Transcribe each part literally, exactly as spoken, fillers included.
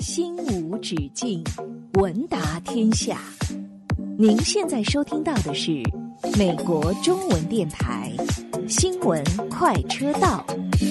心无止境，闻达天下。您现在收听到的是美国中文电台新闻快车道。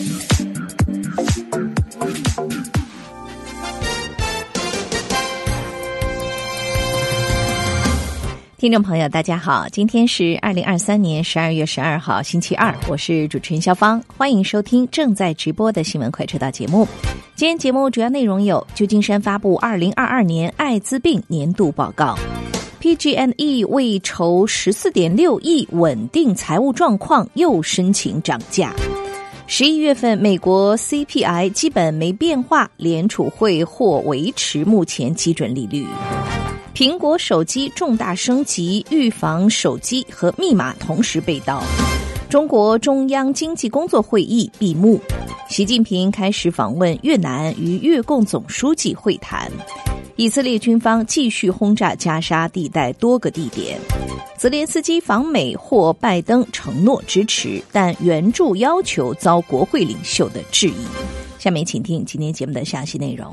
听众朋友大家好，今天是二零二三年十二月十二号星期二，我是主持人肖芳，欢迎收听正在直播的新闻快车道节目。今天节目主要内容有：旧金山发布二零二二年艾滋病年度报告， P G and E 为筹 十四点六亿稳定财务状况又申请涨价。十一月份美国 C P I 基本没变化，联储会或维持目前基准利率。苹果手机重大升级，预防手机和密码同时被盗。中国中央经济工作会议闭幕，习近平开始访问越南，与越共总书记会谈。以色列军方继续轰炸加沙地带多个地点。泽连斯基访美获拜登承诺支持，但援助要求遭国会领袖的质疑。下面请听今天节目的详细内容。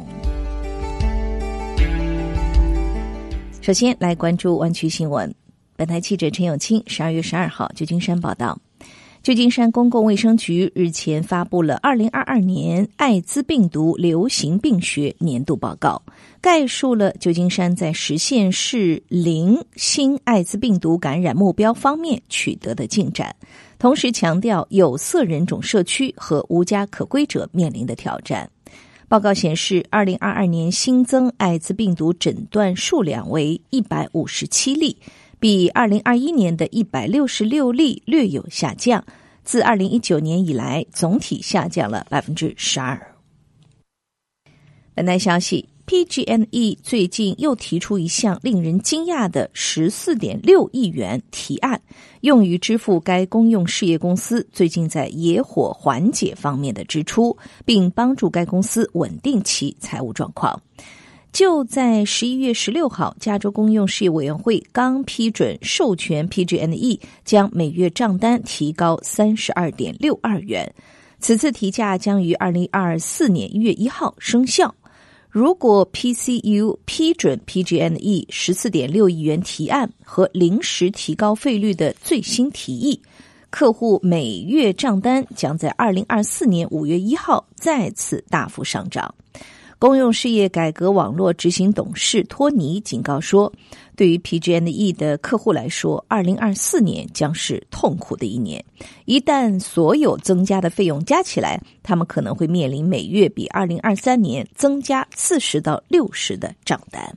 首先来关注湾区新闻。本台记者陈永清十二月十二号旧金山报道，旧金山公共卫生局日前发布了二零二二年艾滋病毒流行病学年度报告，概述了旧金山在实现市零新艾滋病毒感染目标方面取得的进展，同时强调有色人种社区和无家可归者面临的挑战。报告显示，二零二二年新增艾滋病毒诊断数量为一百五十七例，比二零二一年的一百六十六例略有下降，自二零一九年以来总体下降了 百分之十二。 本台消息， P G and E 最近又提出一项令人惊讶的 十四点六亿元提案，用于支付该公用事业公司最近在野火缓解方面的支出，并帮助该公司稳定其财务状况。就在十一月十六号，加州公用事业委员会刚批准授权 P G and E 将每月账单提高 三十二点六二元，此次提价将于二零二四年一月一号生效。如果 P C U 批准 P G and E 十四点六亿元提案和临时提高费率的最新提议，客户每月账单将在二零二四年五月一号再次大幅上涨。公用事业改革网络执行董事托尼警告说，对于 P G and E 的客户来说，二零二四年将是痛苦的一年。一旦所有增加的费用加起来，他们可能会面临每月比二零二三年增加四十到六十的账单。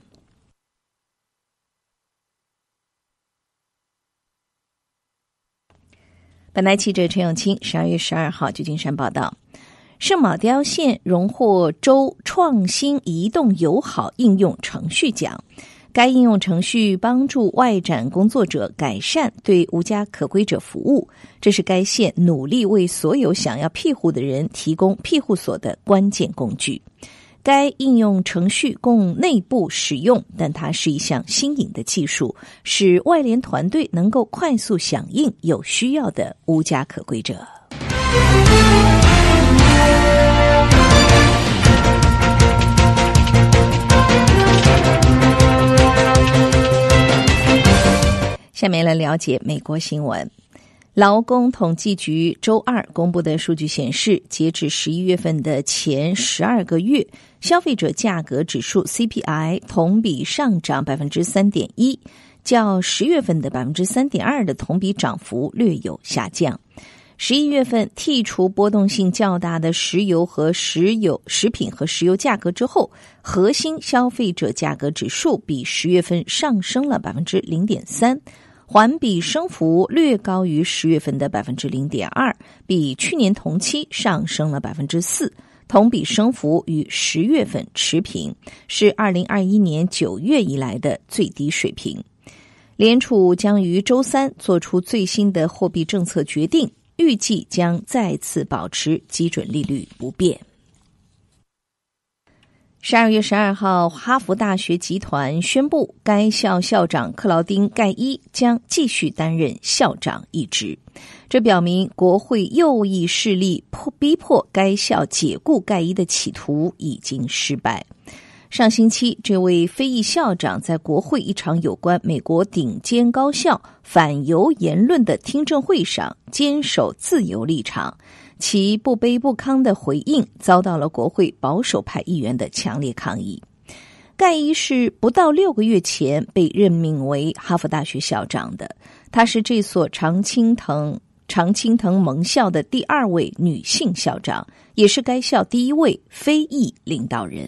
本台记者陈永清十二月十二号旧金山报道，圣马刁县荣获州创新移动友好应用程序奖，该应用程序帮助外展工作者改善对无家可归者服务，这是该县努力为所有想要庇护的人提供庇护所的关键工具。该应用程序供内部使用，但它是一项新颖的技术，使外联团队能够快速响应有需要的无家可归者。下面来了解美国新闻。劳工统计局周二公布的数据显示，截至十一月份的前十二个月，消费者价格指数 C P I 同比上涨 百分之三点一， 较十月份的 百分之三点二 的同比涨幅略有下降。十一月份剔除波动性较大的石油和石油食品和石油价格之后，核心消费者价格指数比十月份上升了 百分之零点三，环比升幅略高于十月份的 百分之零点二， 比去年同期上升了 百分之四， 同比升幅与十月份持平，是二零二一年九月以来的最低水平。联储将于周三做出最新的货币政策决定，预计将再次保持基准利率不变。十二月十二号，哈佛大学集团宣布，该校校长克劳丁·盖伊将继续担任校长一职。这表明国会右翼势力迫逼迫该校解雇盖伊的企图已经失败。 上星期，这位非裔校长在国会一场有关美国顶尖高校反犹言论的听证会上坚守自由立场，其不卑不亢的回应遭到了国会保守派议员的强烈抗议。盖伊是不到六个月前被任命为哈佛大学校长的，她是这所常青藤常青藤盟校的第二位女性校长，也是该校第一位非裔领导人。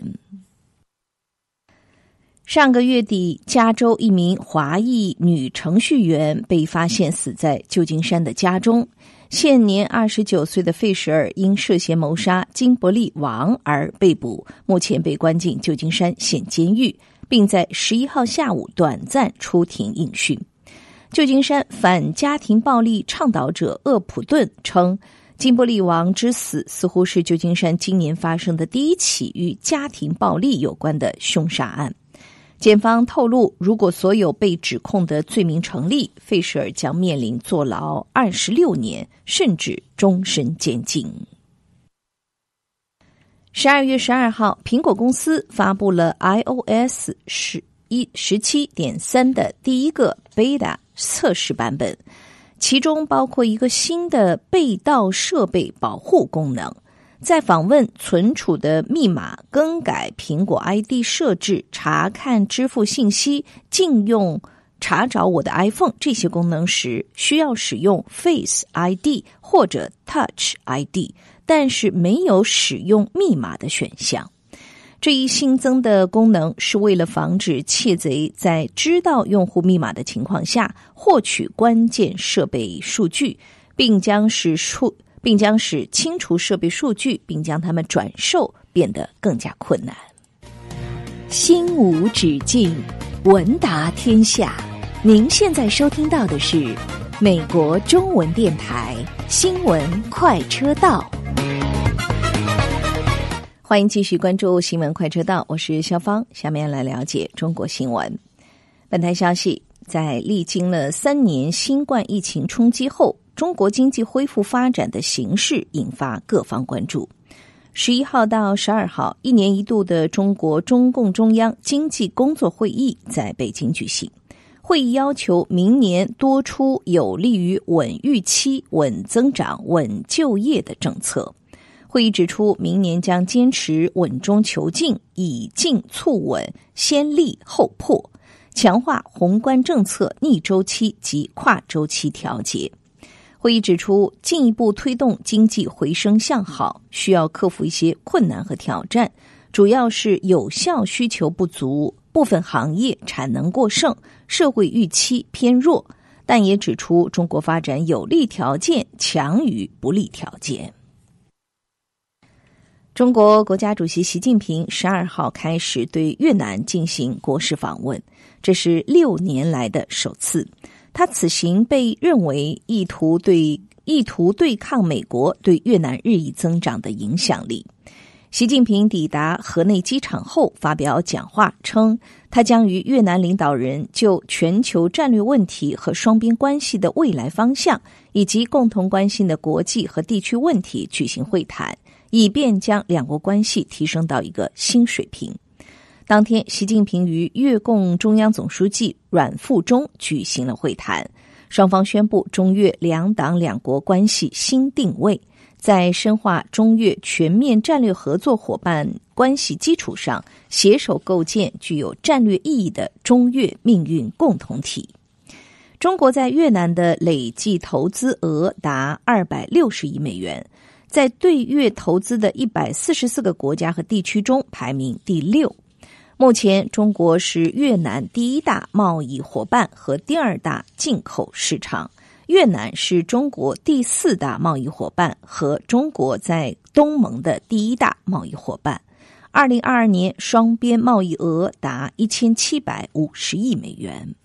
上个月底，加州一名华裔女程序员被发现死在旧金山的家中。现年二十九岁的费舍尔因涉嫌谋杀金伯利王而被捕，目前被关进旧金山县监狱，并在十一号下午短暂出庭应讯。旧金山反家庭暴力倡导者厄普顿称，金伯利王之死似乎是旧金山今年发生的第一起与家庭暴力有关的凶杀案。检方透露，如果所有被指控的罪名成立，费舍尔将面临坐牢二十六年，甚至终身监禁。十二月十二号，苹果公司发布了 iOS 十七点三 的第一个 beta 测试版本，其中包括一个新的被盗设备保护功能。在访问存储的密码、更改苹果 I D 设置、查看支付信息、禁用查找我的 iPhone 这些功能时，需要使用 Face I D 或者 Touch I D， 但是没有使用密码的选项。这一新增的功能是为了防止窃贼在知道用户密码的情况下获取关键设备数据，并将使数并将使清除设备数据并将它们转售变得更加困难。心无止境，文达天下。您现在收听到的是美国中文电台新闻快车道。欢迎继续关注新闻快车道，我是肖芳，下面来了解中国新闻。本台消息，在历经了三年新冠疫情冲击后，中国经济恢复发展的形势引发各方关注。十一号到十二号，一年一度的中国中共中央经济工作会议在北京举行。会议要求明年多出有利于稳预期、稳增长、稳就业的政策。会议指出，明年将坚持稳中求进，以进促稳，先立后破，强化宏观政策逆周期及跨周期调节。会议指出，进一步推动经济回升向好，需要克服一些困难和挑战，主要是有效需求不足，部分行业产能过剩，社会预期偏弱，但也指出中国发展有利条件强于不利条件。中国国家主席习近平十二号开始对越南进行国事访问，这是六年来的首次。他此行被认为意图对意图对抗美国对越南日益增长的影响力。习近平抵达河内机场后发表讲话称，他将与越南领导人就全球战略问题和双边关系的未来方向，以及共同关心的国际和地区问题举行会谈，以便将两国关系提升到一个新水平。当天，习近平与越共中央总书记阮富中举行了会谈，双方宣布中越两党两国关系新定位，在深化中越全面战略合作伙伴关系基础上，携手构建具有战略意义的中越命运共同体。中国在越南的累计投资额达二百六十亿美元，在对越投资的一百四十四个国家和地区中排名第六。目前，中国是越南第一大贸易伙伴和第二大进口市场，越南是中国第四大贸易伙伴和中国在东盟的第一大贸易伙伴。二零二二年双边贸易额达一千七百五十亿美元。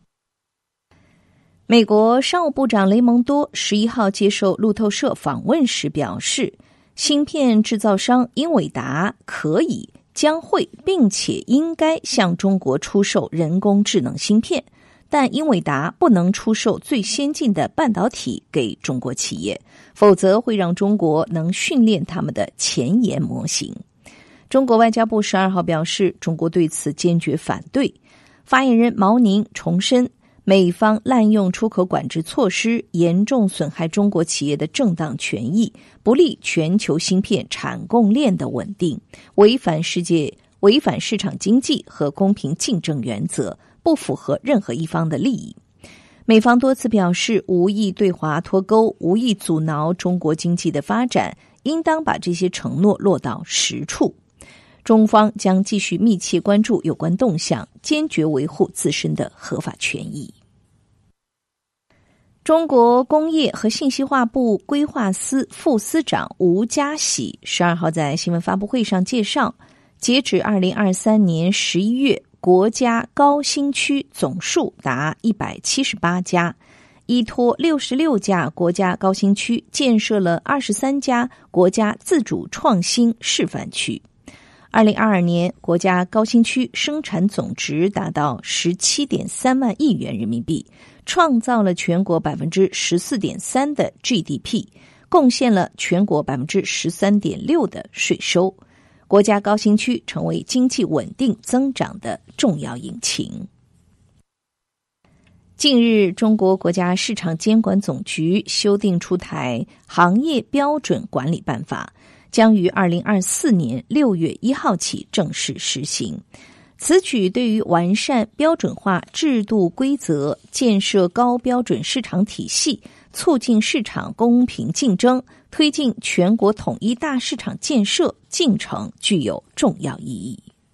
美国商务部长雷蒙多十一号接受路透社访问时表示，芯片制造商英伟达可以、将会并且应该向中国出售人工智能芯片，但英伟达不能出售最先进的半导体给中国企业，否则会让中国能训练他们的前沿模型。 中国外交部十二号表示，中国对此坚决反对。发言人毛宁重申，美方滥用出口管制措施，严重损害中国企业的正当权益，不利全球芯片产供链的稳定，违反世界违反市场经济和公平竞争原则，不符合任何一方的利益。美方多次表示，无意对华脱钩，无意阻挠中国经济的发展，应当把这些承诺落到实处。中方将继续密切关注有关动向，坚决维护自身的合法权益。中国工业和信息化部规划司副司长吴嘉喜十二号在新闻发布会上介绍，截止二零二三年十一月，国家高新区总数达一百七十八家，依托六十六家国家高新区，建设了二十三家国家自主创新示范区。二零二二年，国家高新区生产总值达到十七点三万亿元人民币，创造了全国百分之十四点三的 G D P， 贡献了全国百分之十三点六的税收。国家高新区成为经济稳定增长的重要引擎。近日，中国国家市场监管总局修订出台行业标准管理办法，将于二零二四年六月一号起正式实行。此举对于完善标准化制度规则、建设高标准市场体系、促进市场公平竞争、推进全国统一大市场建设进程具有重要意义。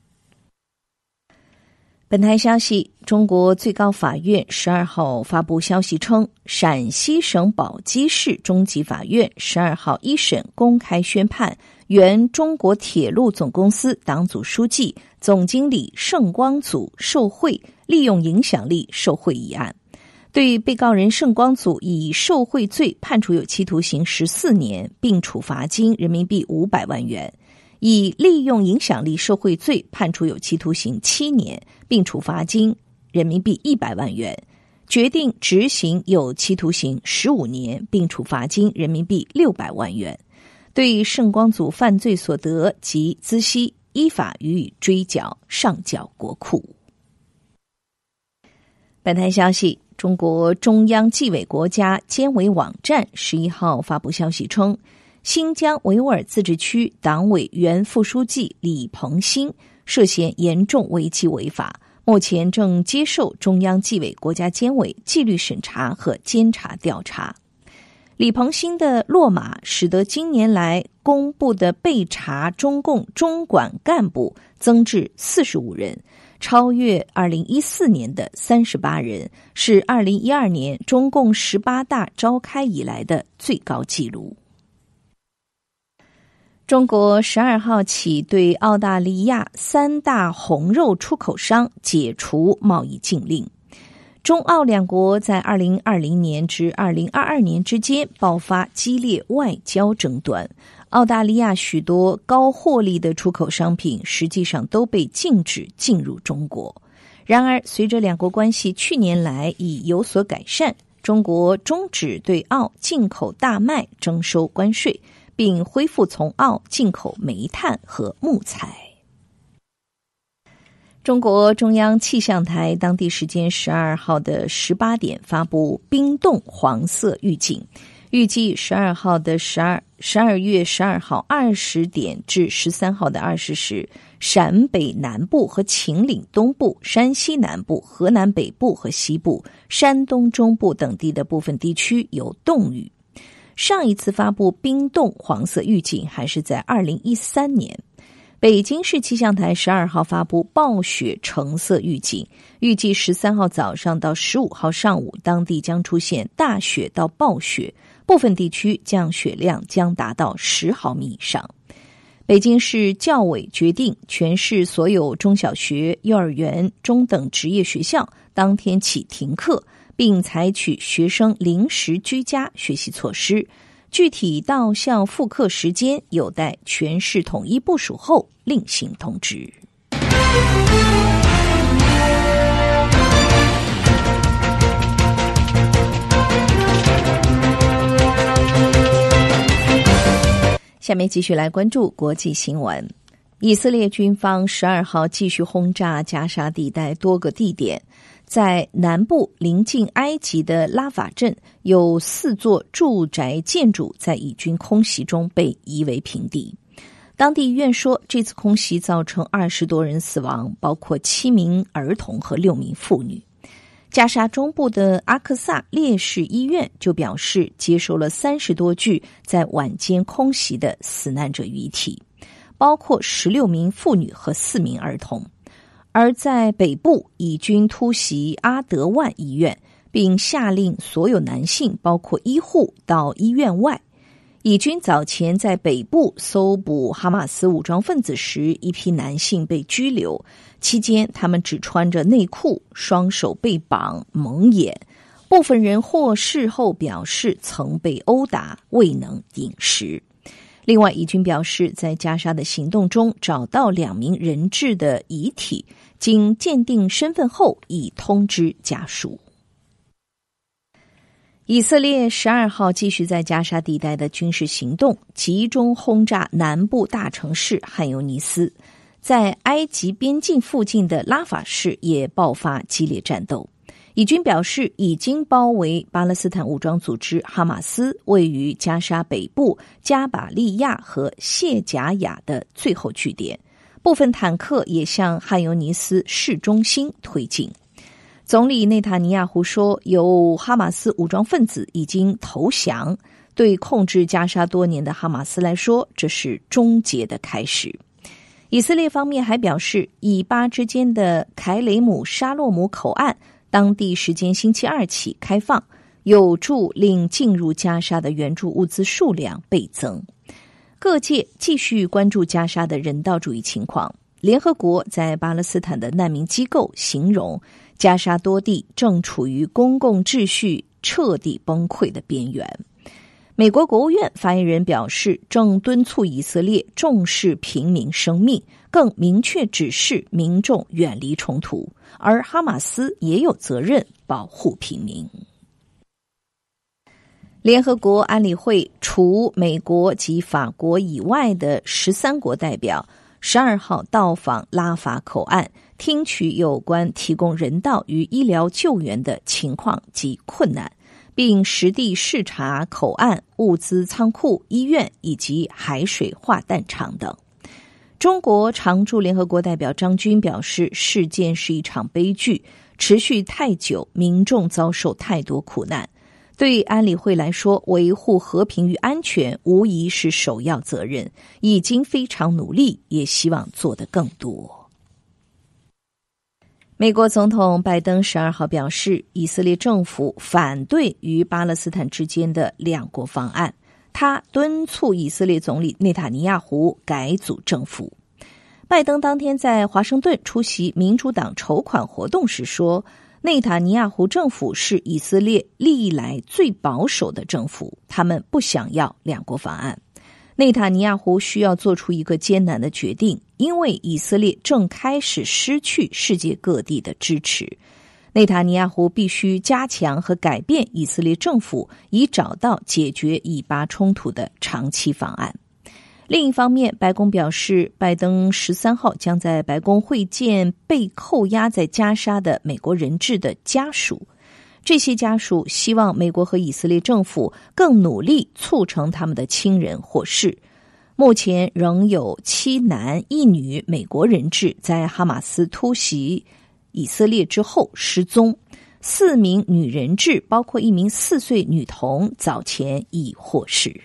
本台消息，中国最高法院十二号发布消息称，陕西省宝鸡市中级法院十二号一审公开宣判原中国铁路总公司党组书记、总经理盛光祖受贿、利用影响力受贿一案，对被告人盛光祖以受贿罪判处有期徒刑十四年，并处罚金人民币五百万元。以利用影响力受贿罪判处有期徒刑七年，并处罚金人民币一百万元，决定执行有期徒刑十五年，并处罚金人民币六百万元。对盛光祖犯罪所得及孳息，依法予以追缴，上缴国库。本台消息，中国中央纪委国家监委网站十一号发布消息称，新疆维吾尔自治区党委原副书记李鹏兴涉嫌严重违纪违法，目前正接受中央纪委国家监委纪律审查和监察调查。李鹏兴的落马，使得今年来公布的被查中共中管干部增至四十五人，超越二零一四年的三十八人，是二零一二年中共十八大召开以来的最高纪录。中国十二号起对澳大利亚三大红肉出口商解除贸易禁令。中澳两国在二零二零年至二零二二年之间爆发激烈外交争端，澳大利亚许多高获利的出口商品实际上都被禁止进入中国。然而，随着两国关系去年来已有所改善，中国终止对澳进口大麦征收关税，并恢复从澳进口煤炭和木材。中国中央气象台当地时间十二号的十八点发布冰冻黄色预警，预计十二号的十二十二月十二号二十点至十三号的二十时，陕北南部和秦岭东部、山西南部、河南北部和西部、山东中部等地的部分地区有冻雨。上一次发布冰冻黄色预警还是在二零一三年。北京市气象台十二号发布暴雪橙色预警，预计十三号早上到十五号上午，当地将出现大雪到暴雪，部分地区降雪量将达到十毫米以上。北京市教委决定，全市所有中小学、幼儿园、中等职业学校当天起停课，并采取学生临时居家学习措施。具体到校复课时间有待全市统一部署后另行通知。下面继续来关注国际新闻。 以色列军方十二号继续轰炸加沙地带多个地点，在南部临近埃及的拉法镇，有四座住宅建筑在以军空袭中被夷为平地。当地医院说，这次空袭造成二十多人死亡，包括七名儿童和六名妇女。加沙中部的阿克萨烈士医院就表示，接收了三十多具在晚间空袭的死难者遗体，包括十六名妇女和四名儿童。而在北部，以军突袭阿德万医院，并下令所有男性，包括医护，到医院外。以军早前在北部搜捕哈马斯武装分子时，一批男性被拘留，期间他们只穿着内裤，双手被绑，蒙眼。部分人或事后表示曾被殴打，未能饮食。另外，以军表示，在加沙的行动中找到两名人质的遗体，经鉴定身份后已通知家属。以色列十二号继续在加沙地带的军事行动，集中轰炸南部大城市汉尤尼斯，在埃及边境附近的拉法市也爆发激烈战斗。以军表示，已经包围巴勒斯坦武装组织哈马斯位于加沙北部加巴利亚和谢贾亚的最后据点，部分坦克也向汉尤尼斯市中心推进。总理内塔尼亚胡说，有哈马斯武装分子已经投降，对控制加沙多年的哈马斯来说，这是终结的开始。以色列方面还表示，以巴之间的凯雷姆沙洛姆口岸当地时间星期二起开放，有助令进入加沙的援助物资数量倍增。各界继续关注加沙的人道主义情况。联合国在巴勒斯坦的难民机构形容，加沙多地正处于公共秩序彻底崩溃的边缘。美国国务院发言人表示，正敦促以色列重视平民生命，更明确指示民众远离冲突，而哈马斯也有责任保护平民。联合国安理会除美国及法国以外的十三国代表十二号到访拉法口岸，听取有关提供人道与医疗救援的情况及困难，并实地视察口岸、物资仓库、医院以及海水化淡厂等。中国常驻联合国代表张军表示，事件是一场悲剧，持续太久，民众遭受太多苦难。对安理会来说，维护和平与安全无疑是首要责任，已经非常努力，也希望做得更多。美国总统拜登十二号表示，以色列政府反对与巴勒斯坦之间的两国方案，他敦促以色列总理内塔尼亚胡改组政府。拜登当天在华盛顿出席民主党筹款活动时说，内塔尼亚胡政府是以色列历来最保守的政府，他们不想要两国方案。内塔尼亚胡需要做出一个艰难的决定，因为以色列正开始失去世界各地的支持。内塔尼亚胡必须加强和改变以色列政府，以找到解决以巴冲突的长期方案。另一方面，白宫表示，拜登十三号将在白宫会见被扣押在加沙的美国人质的家属。这些家属希望美国和以色列政府更努力促成他们的亲人获释。目前仍有七男一女美国人质在哈马斯突袭以色列之后失踪，四名女人质，包括一名四岁女童，早前已获释。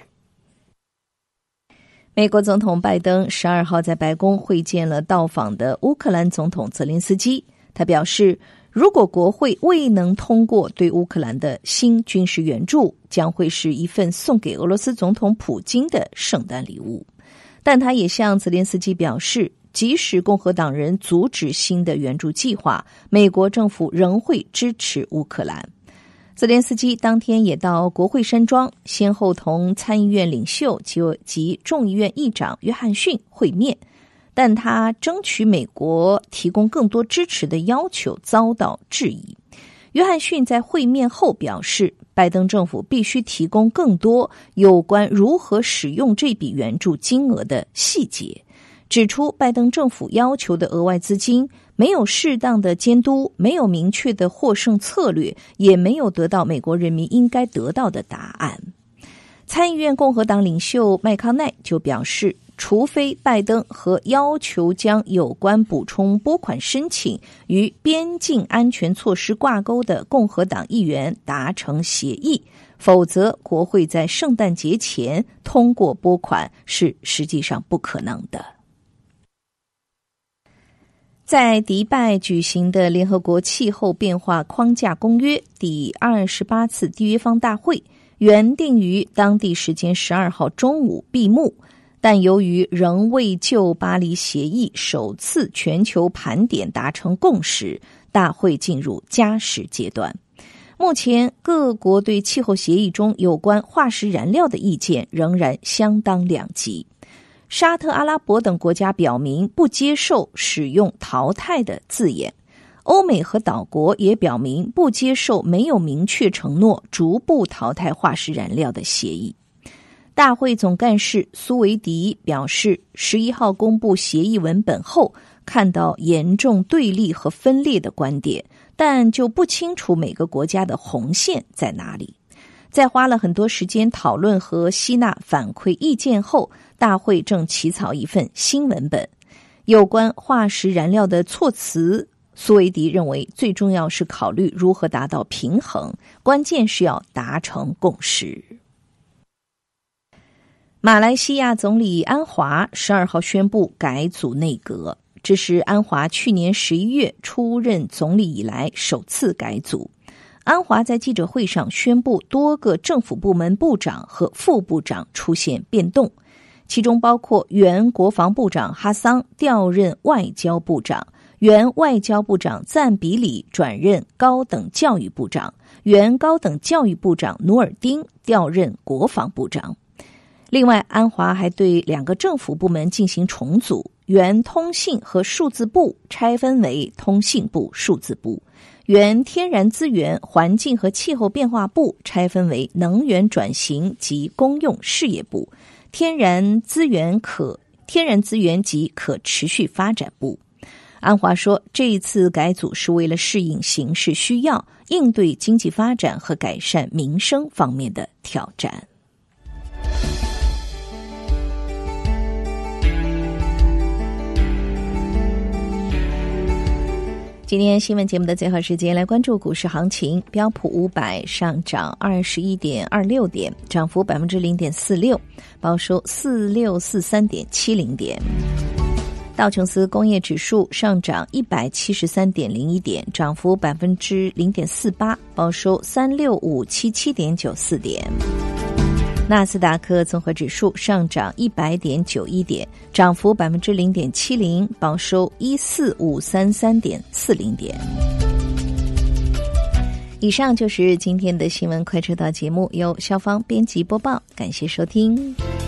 美国总统拜登十二号在白宫会见了到访的乌克兰总统泽连斯基，他表示，如果国会未能通过对乌克兰的新军事援助，将会是一份送给俄罗斯总统普京的圣诞礼物。但他也向泽连斯基表示，即使共和党人阻止新的援助计划，美国政府仍会支持乌克兰。泽连斯基当天也到国会山庄，先后同参议院领袖及众议院议长约翰逊会面，但他争取美国提供更多支持的要求遭到质疑。约翰逊在会面后表示，拜登政府必须提供更多有关如何使用这笔援助金额的细节， 指出拜登政府要求的额外资金没有适当的监督，没有明确的获胜策略，也没有得到美国人民应该得到的答案。参议院共和党领袖麦康奈就表示，除非拜登和要求将有关补充拨款申请与边境安全措施挂钩的共和党议员达成协议，否则国会在圣诞节前通过拨款是实际上不可能的。在迪拜举行的联合国气候变化框架公约第二十八次缔约方大会原定于当地时间十二号中午闭幕，但由于仍未就巴黎协议首次全球盘点达成共识，大会进入加时阶段。目前各国对气候协议中有关化石燃料的意见仍然相当两极。沙特阿拉伯等国家表明不接受使用淘汰的字眼，欧美和岛国也表明不接受没有明确承诺逐步淘汰化石燃料的协议。大会总干事苏维迪表示，十一号公布协议文本后，看到严重对立和分裂的观点，但就不清楚每个国家的红线在哪里。在花了很多时间讨论和吸纳反馈意见后，大会正起草一份新文本。有关化石燃料的措辞，苏维迪认为最重要是考虑如何达到平衡，关键是要达成共识。马来西亚总理安华十二号宣布改组内阁，这是安华去年十一月出任总理以来首次改组。安华在记者会上宣布多个政府部门部长和副部长出现变动，其中包括原国防部长哈桑调任外交部长，原外交部长赞比里转任高等教育部长，原高等教育部长努尔丁调任国防部长。另外，安华还对两个政府部门进行重组，原通信和数字部拆分为通信部、数字部，原天然资源、环境和气候变化部拆分为能源转型及公用事业部，天然资源可天然资源及可持续发展部。安华说，这一次改组是为了适应形势需要，应对经济发展和改善民生方面的挑战。今天新闻节目的最后时间，来关注股市行情。标普五百上涨二十一点二六点，涨幅百分之零点四六，报收四六四三点七零点。道琼斯工业指数上涨一百七十三点零一点，涨幅百分之零点四八，报收三六五七七点九四点。纳斯达克综合指数上涨一百点九一点，涨幅百分之零点七零，报收一四五三三点四零点。以上就是今天的新闻快车道节目，由肖芳编辑播报，感谢收听。